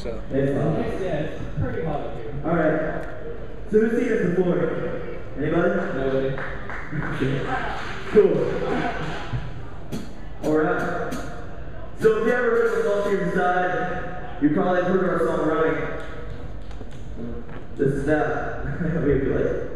so. It's hot. Yeah, it's pretty hot up here. Alright. So who's seen this before? Anybody? Nobody. Cool. Alright. So if you ever heard of Lost Inside, you probably heard our song Running. This is that. Maybe like.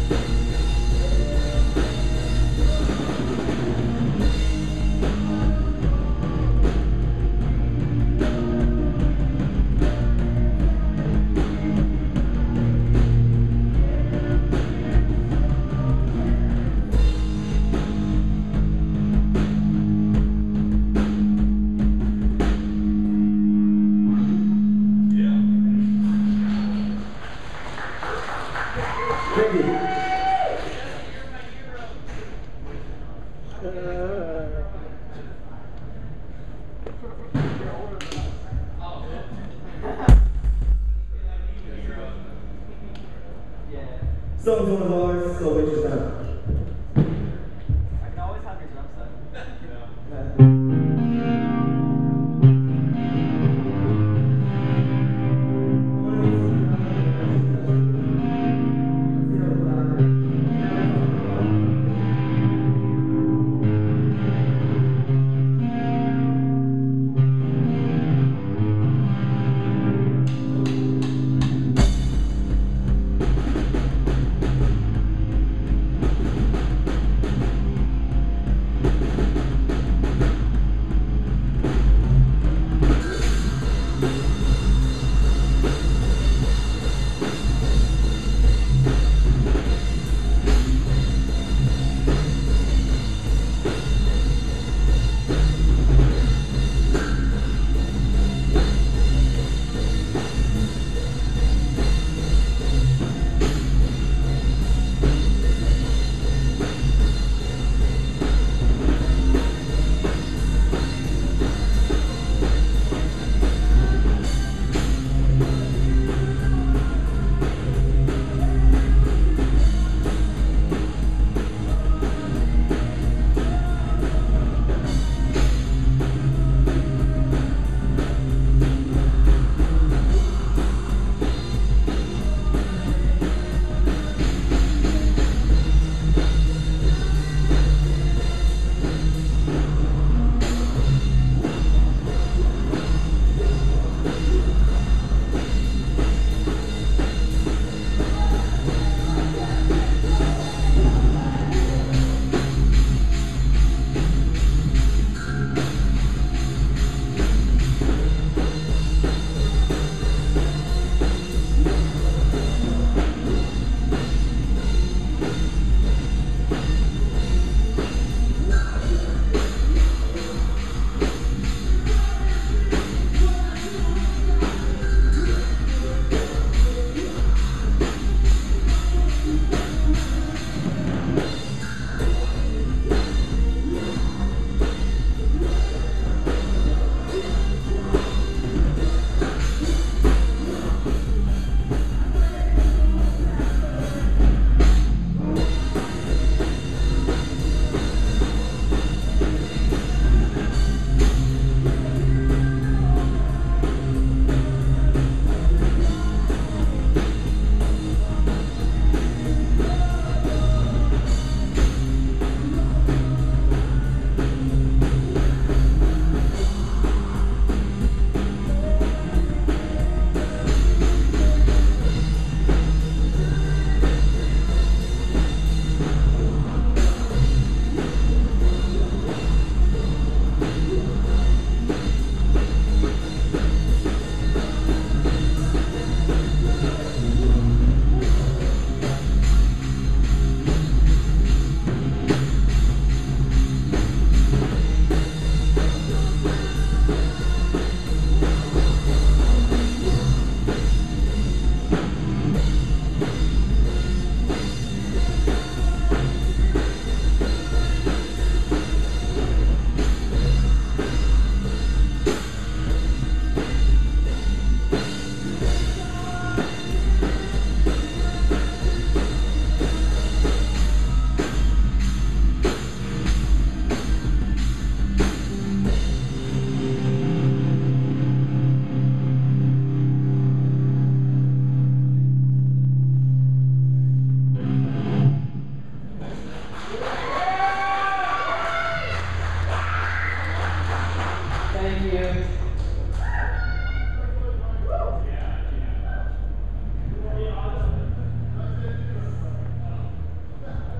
Thank you. Song's one of ours, so we should have. I can always have your drum set.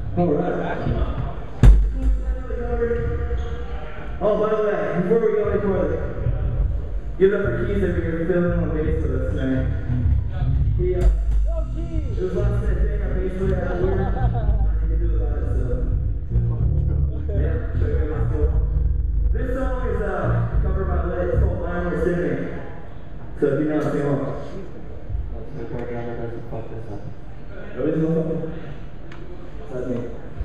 All right. Oh, by the way, before we go any further, give up for Keith if you're filming on bass with us tonight. He, it was last minute thing, our bass player had a word. Nothing to do about it, so. Yeah, so it was cool. This song is covered by Lit. It's called Lionel Singing. So if you know, sing along. Nobody's know? That's me.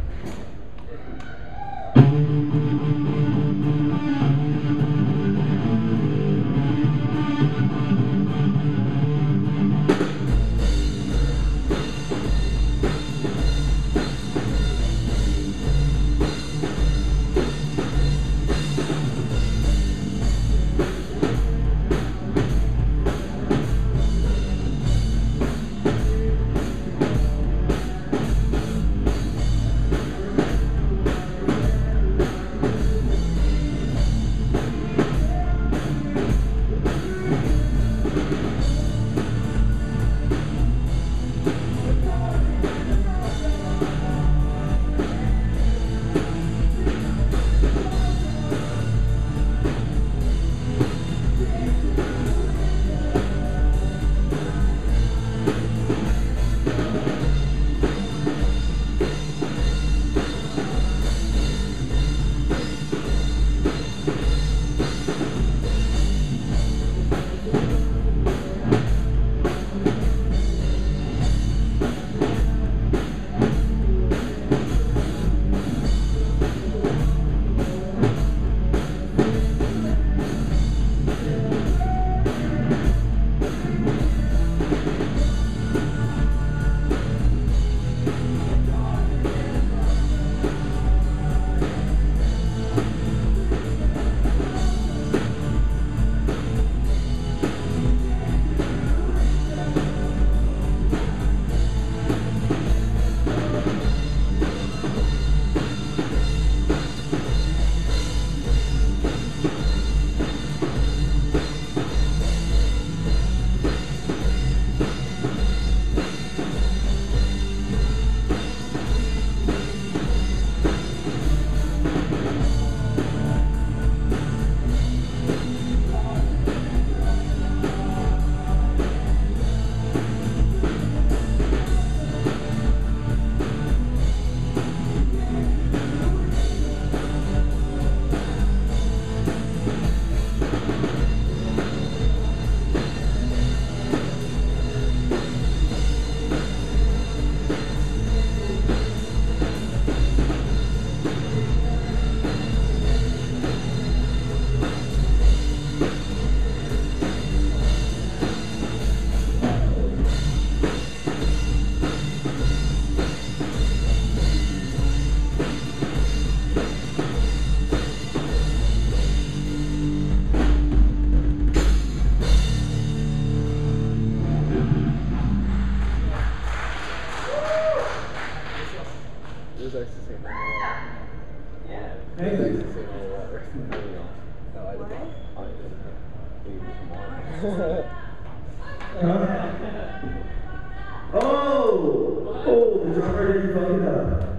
Oh, the drummer didn't fuck it up.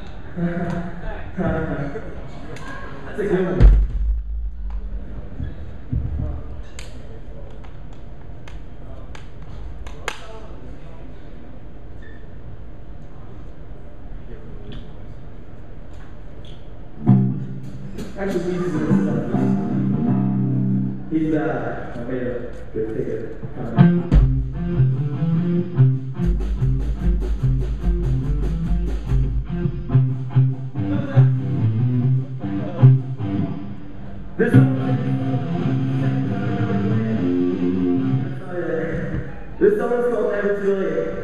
That's a good one. Actually, he's doing stuff. He's I made a good ticket. This song is called Never Too Late.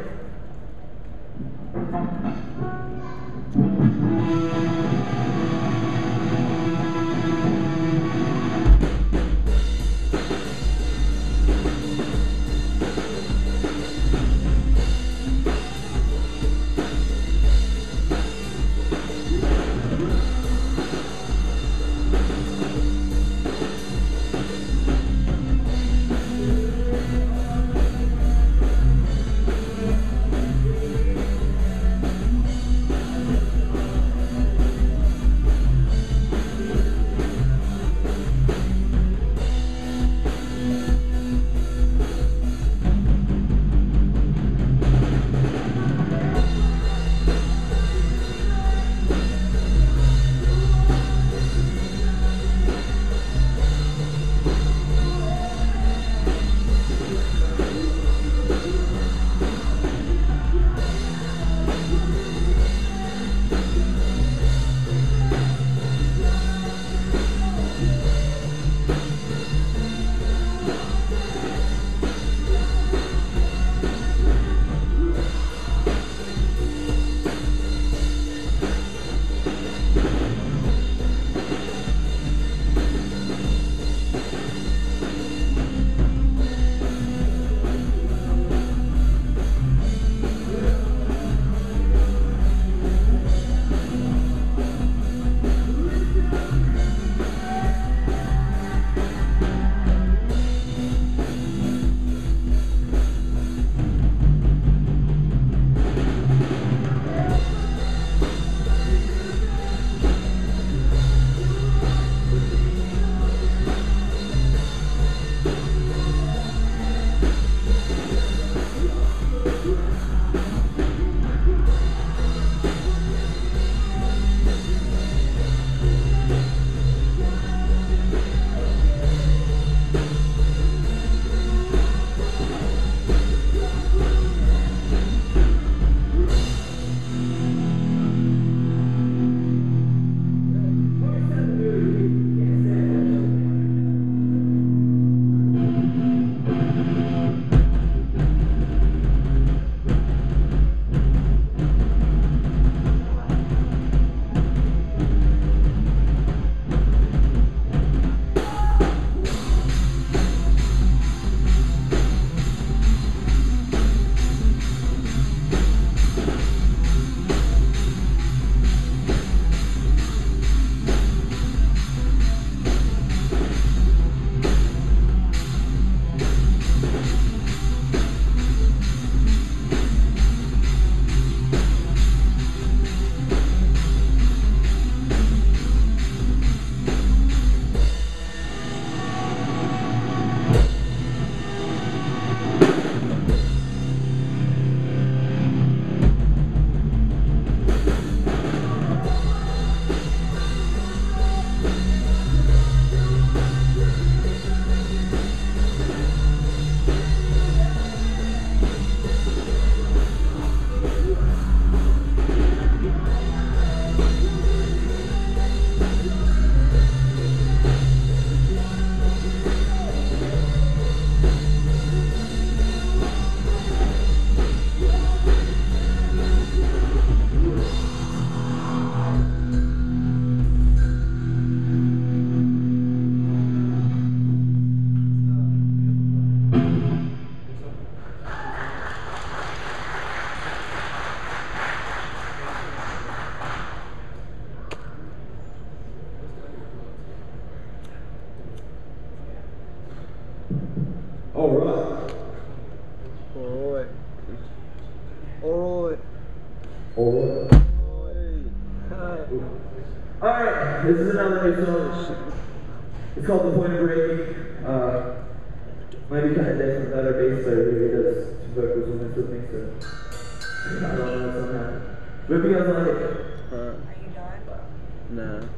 Alright, this is another new song. It's called The Point of Breaking. Might be kind of different with other bass player who does some vocals on this with me, so I don't know what's gonna happen. But if you guys like it. Are you done? No.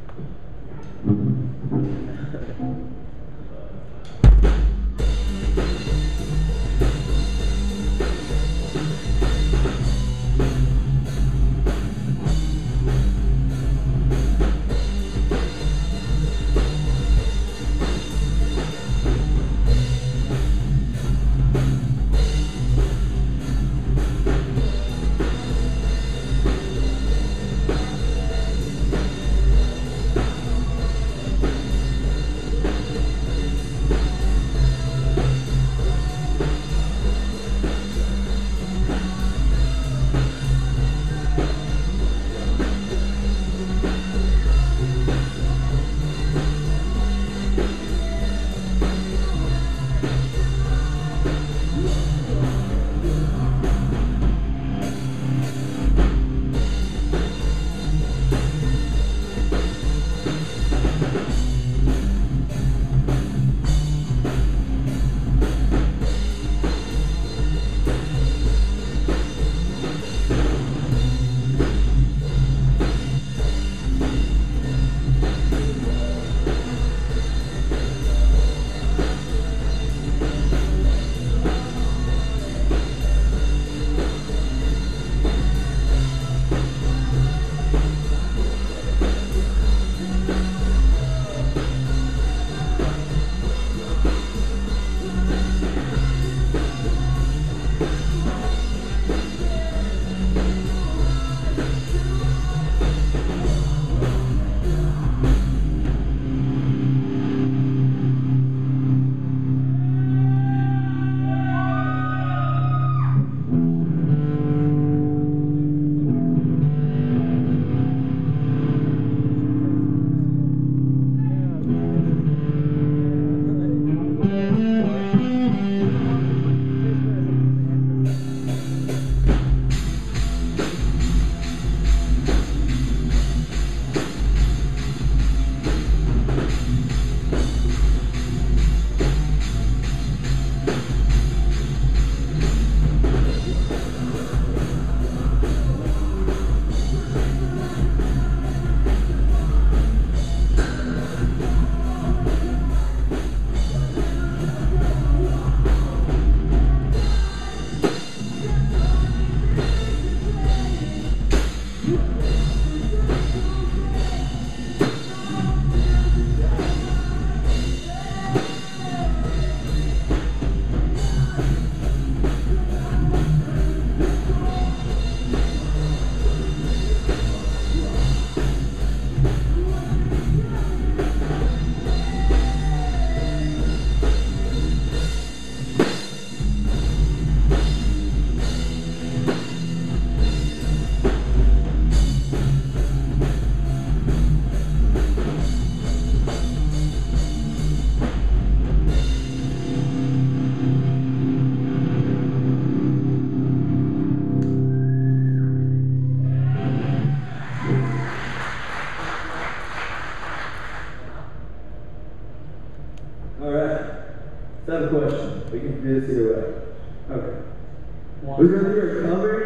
So I have a question. We can do this either way. Okay. Would you rather hear a cover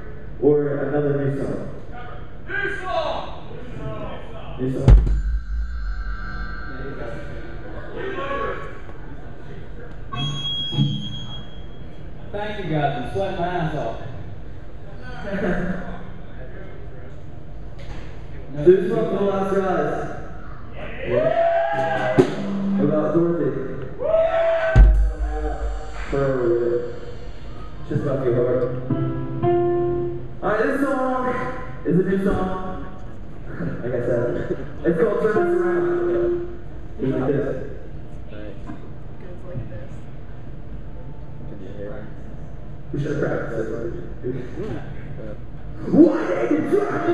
or another new song? New song! New song? Thank you guys, I'm sweating my ass off. This one for the last guys. Yeah. What about Dorothy? Just about to hard. Alright, this song is a new song. Like I said, it's called Turn Us Around. It's like this. Goes like this. Can you hear? We should have practiced this. Why did you try it?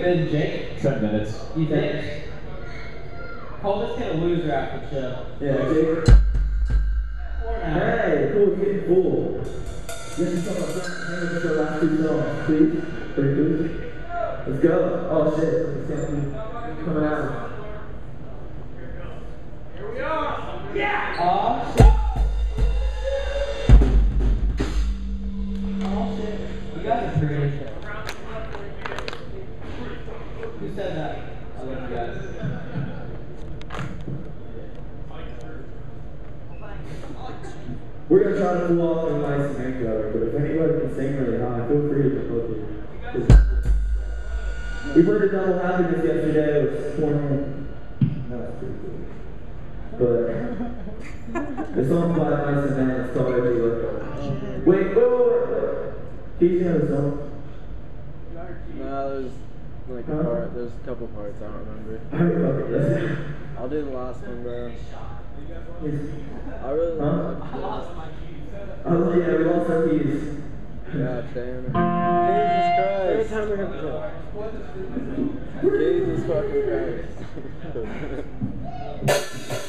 been, Jake? 10 minutes. You think? Call this kid a loser after the show. Yeah, Jake. 4 now. Hey, cool, it's getting full. Yes, you talking about hanging with the last 2 songs, please? Pretty good. Let's go. Oh shit, it's coming out. Here we are. Yeah. Oh shit. Oh shit. You guys are pretty. Who said that? I love you guys. We're gonna try to pull off a nice snake cover, but if anybody can sing really high, feel free to book it. We heard a double happiness yesterday. It was pouring. That was pretty cool. But the song by Nice and Man is called Every Look. Wait. He's gonna the song. No, there's like a part. There's a couple parts I don't remember. I'll do the last one, bro. I really Huh? like Oh yeah, we lost our keys. God damn it. Every Jesus time we're gonna Christ. Jesus fucking Christ.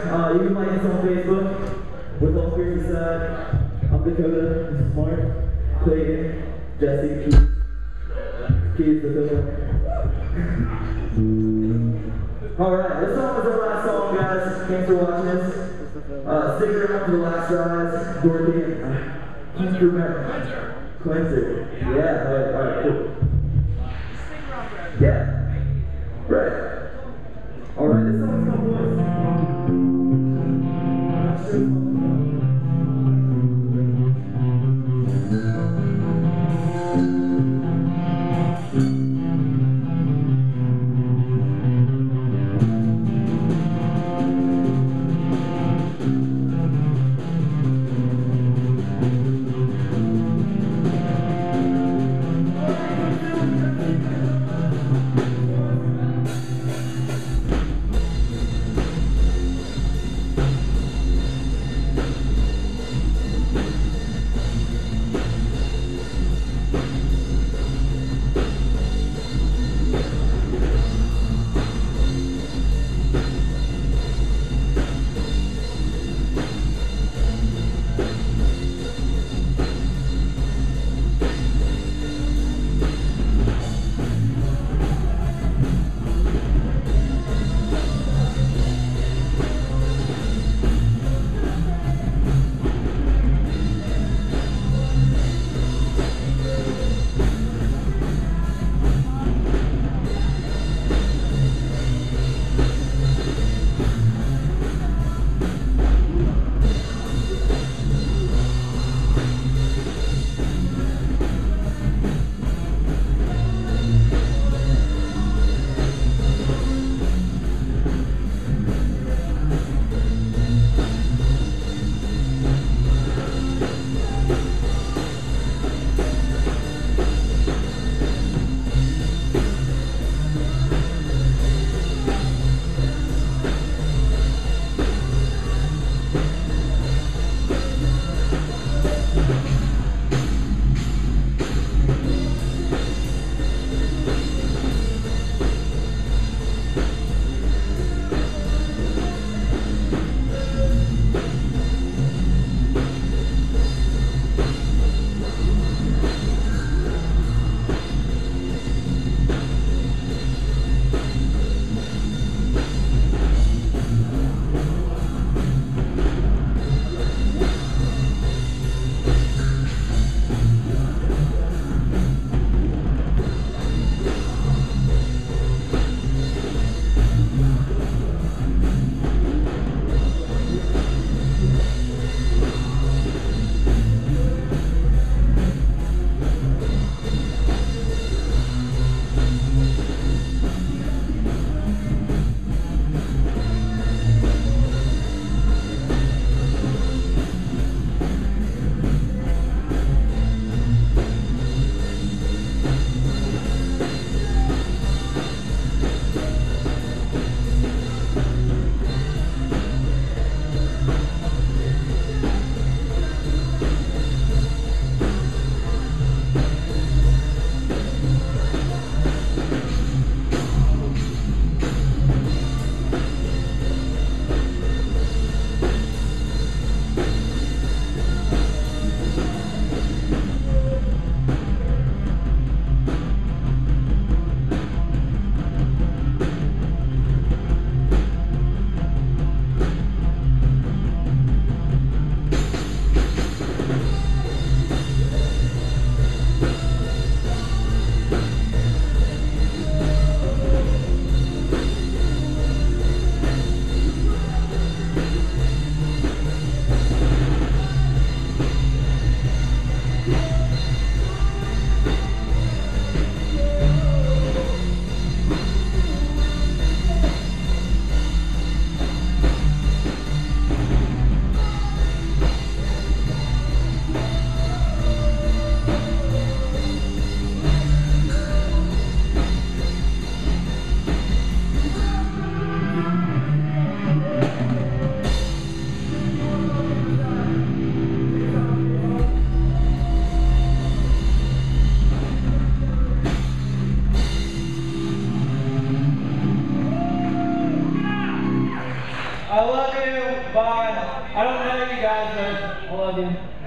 You can like us on Facebook. With all fears aside, I'm Dakota, this is Mark, Clayton, Jesse, Keith, the filmer. Alright, this song is our last song, guys. Thanks for watching this. Stick around for the last rise. Dorothy and can't remember. Cleanser. Yeah, alright, cool. Yeah. Right. Alright, this song's called Voice. I love you. Bye. I don't know you guys, but I love you.